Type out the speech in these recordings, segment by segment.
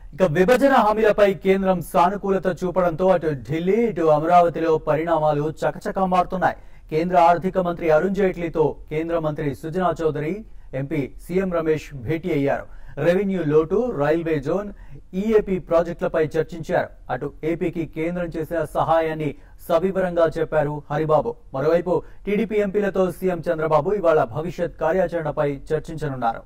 ఇక విభజన హామీలపై కేంద్రం సానుకూలత చూపడంతో అటు ఢిల్లీ ఇటు అమరావతిలో పరిణామాలు చకచకా మారుతున్నాయి. కేంద్ర ఆర్థిక మంత్రి అరుణ్ జైట్లీతో కేంద్ర మంత్రి సుజనా చౌదరి, ఎంపీ సీఎం రమేష్ భేటీ అయ్యారు. రెవెన్యూ లోటు, రైల్వే జోన్, ఈఏపీ ప్రాజెక్టులపై చర్చించారు. అటు ఏపీకి కేంద్రం చేసిన సహాయాన్ని సవివరంగా చెప్పారు హరిబాబు. మరోవైపు టీడీపీ ఎంపీలతో సీఎం చంద్రబాబు ఇవాళ భవిష్యత్ కార్యాచరణపై చర్చించనున్నారు.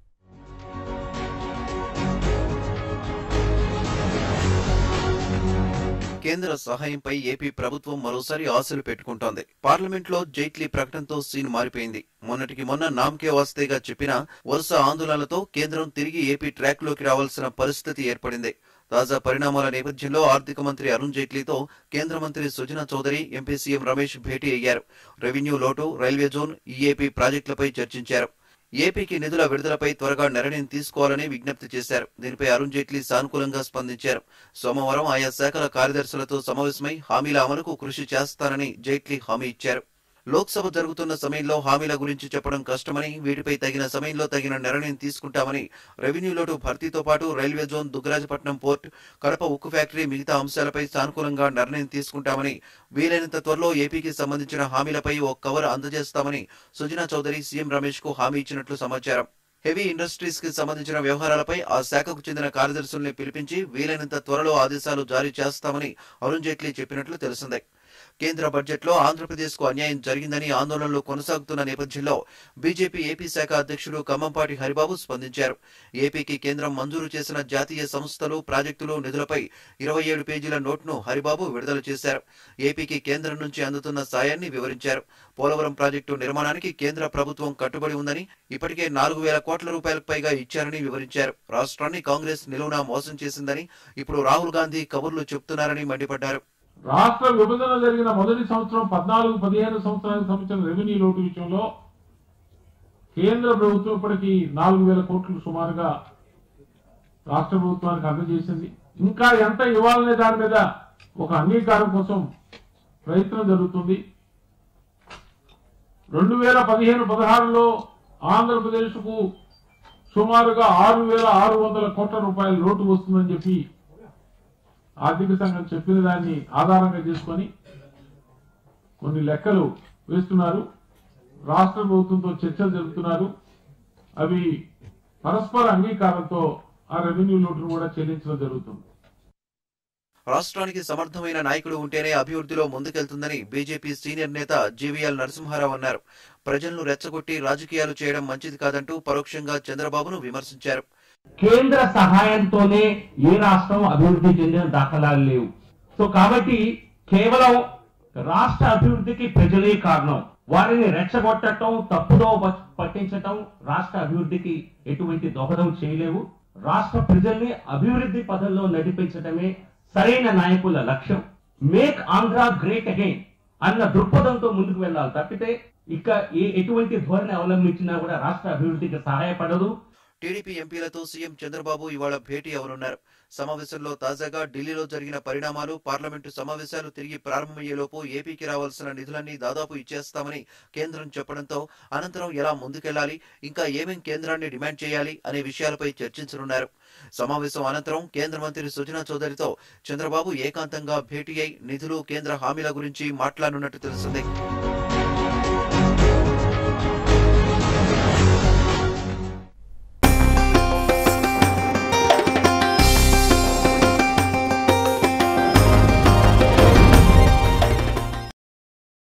కేంద్ర సహాయంపై ఏపీ ప్రభుత్వం మరోసారి ఆశలు పెట్టుకుంటోంది. పార్లమెంట్లో జైట్లీ ప్రకటనతో సీన్ మారిపోయింది. మొన్నటికి మొన్న నామకే వాస్తేగా చెప్పిన వరుస ఆందోళనలతో కేంద్రం తిరిగి ఏపీ ట్రాక్ లోకి రావాల్సిన పరిస్థితి ఏర్పడింది. తాజా పరిణామాల నేపథ్యంలో ఆర్థిక మంత్రి అరుణ్ జైట్లీతో కేంద్ర మంత్రి సుజనా చౌదరి, ఎంపీ సీఎం రమేష్ భేటీ అయ్యారు. రెవెన్యూ లోటు, రైల్వే జోన్, ఈఏపీ ప్రాజెక్టులపై చర్చించారు. ఏపీకి నిధుల విడుదలపై త్వరగా నిర్ణయం తీసుకోవాలని విజ్ఞప్తి చేశారు. దీనిపై అరుణ్ జైట్లీ సానుకూలంగా స్పందించారు. సోమవారం ఆయా శాఖల కార్యదర్శులతో సమావేశమై హామీల అమలుకు కృషి చేస్తానని జైట్లీ హామీ ఇచ్చారు. లోక్సభ జరుగుతున్న సమయంలో హామీల గురించి చెప్పడం కష్టమని, వీటిపై తగిన సమయంలో తగిన నిర్ణయం తీసుకుంటామని, రెవెన్యూ లోటు భర్తీతో పాటు railway zone, Dugarajapatnam port, Kadapa ఉక్కు ఫ్యాక్టరీ, మిగతా అంశాలపై సానుకూలంగా నిర్ణయం తీసుకుంటామని, వీలైనంత త్వరలో ఏపీకి సంబంధించిన హామీలపై ఓ కవర్ అందజేస్తామని సుజనా చౌదరి సీఎం రమేష్ కు హామీ ఇచ్చినట్లు సమాచారం. హెవీ ఇండస్ట్రీస్ కి సంబంధించిన వ్యవహారాలపై ఆ శాఖకు చెందిన కార్యదర్శుల్ని పిలిపించి వీలైనంత త్వరలో ఆదేశాలు జారీ చేస్తామని అరుణ్ జైట్లీ చెప్పినట్లు తెలిసిందే. కేంద్ర బడ్జెట్లో ఆంధ్రప్రదేశ్ కు అన్యాయం జరిగిందని ఆందోళనలు కొనసాగుతున్న నేపథ్యంలో బీజేపీ ఏపీ శాఖ అధ్యక్షుడు ఖమ్మంపాటి హరిబాబు స్పందించారు. ఏపీకి కేంద్రం మంజూరు చేసిన జాతీయ సంస్థలు, ప్రాజెక్టులు, నిధులపై 27 పేజీల నోట్ను హరిబాబు విడుదల చేశారు. ఏపీకి కేంద్రం నుంచి అందుతున్న సాయాన్ని వివరించారు. పోలవరం ప్రాజెక్టు నిర్మాణానికి కేంద్ర ప్రభుత్వం కట్టుబడి ఉందని, ఇప్పటికే 4,000 కోట్ల రూపాయలకు పైగా ఇచ్చారని వివరించారు. రాష్ట్రాన్ని కాంగ్రెస్ నిలువునా మోసం చేసిందని, ఇప్పుడు రాహుల్ గాంధీ కబుర్లు చెప్తున్నారని మండిపడ్డారు. రాష్ట్ర విభజన జరిగిన మొదటి సంవత్సరం 14-15 సంవత్సరాలకు సంబంధించిన రెవెన్యూ లోటు విషయంలో కేంద్ర ప్రభుత్వం ఇప్పటికీ 4,000 కోట్లు సుమారుగా రాష్ట్ర ప్రభుత్వానికి అందజేసింది. ఇంకా ఎంత ఇవ్వాలనే దాని మీద ఒక అంగీకారం కోసం ప్రయత్నం జరుగుతుంది. 2015-16లో ఆంధ్రప్రదేశ్ కు సుమారుగా 6,600 కోట్ల రూపాయల లోటు వస్తుందని చెప్పి ఆర్థిక సంఘం చెప్పిన దాన్ని ఆధారంగా చేసుకొని కొన్ని లెక్కలు వేస్తున్నారు. రాష్ట్ర ప్రభుత్వంతో చర్చలు జరుపుతున్నారు. అవి పరస్పర అంగీకారంతో ఆ రెవెన్యూ లోటును కూడా చెల్లించడం జరుగుతుంది. రాష్ట్రానికి సమర్థమైన నాయకుడు ఉంటేనే అభివృద్ధిలో ముందుకెళ్తుందని బీజేపీ సీనియర్ నేత జీవీఎల్ నరసింహారావు అన్నారు. ప్రజలను రెచ్చగొట్టి రాజకీయాలు చేయడం మంచిది కాదంటూ పరోక్షంగా చంద్రబాబును విమర్శించారు. కేంద్ర సహాయంతోనే ఏ రాష్ట్రం అభివృద్ధి చెందిన దాఖలాలు లేవు. సో కాబట్టి కేవలం రాష్ట్ర అభివృద్ధికి ప్రజలే కారణం. వారిని రెచ్చగొట్టడం, తప్పుదో పట్టించటం రాష్ట్ర అభివృద్ధికి ఎటువంటి దోహదం చేయలేవు. రాష్ట్ర ప్రజల్ని అభివృద్ధి పథంలో నడిపించడమే సరైన నాయకుల లక్ష్యం. మేక్ ఆంధ్ర గ్రేట్ అగైన్ అన్న దృక్పథంతో ముందుకు వెళ్ళాలి తప్పితే ఇక ఎటువంటి ధోరణి అవలంబించినా కూడా రాష్ట్ర అభివృద్ధికి సహాయపడదు. టీడీపీ ఎంపీలతో సీఎం చంద్రబాబు ఇవాళ భేటీ అవనున్నారు. సమావేశంలో తాజాగా ఢిల్లీలో జరిగిన పరిణామాలు, పార్లమెంటు సమావేశాలు తిరిగి ప్రారంభమయ్యేలోపు ఏపీకి రావాల్సిన నిధులన్నీ దాదాపు ఇచ్చేస్తామని కేంద్రం చెప్పడంతో అనంతరం ఎలా ముందుకెళ్లాలి, ఇంకా ఏమేం కేంద్రాన్ని డిమాండ్ చేయాలి అనే విషయాలపై చర్చించనున్నారు. సమావేశం అనంతరం కేంద్ర మంత్రి సుజనా చౌదరితో చంద్రబాబు ఏకాంతంగా భేటీ అయి నిధులు, కేంద్ర హామీల గురించి మాట్లాడనున్నట్టు తెలిసింది.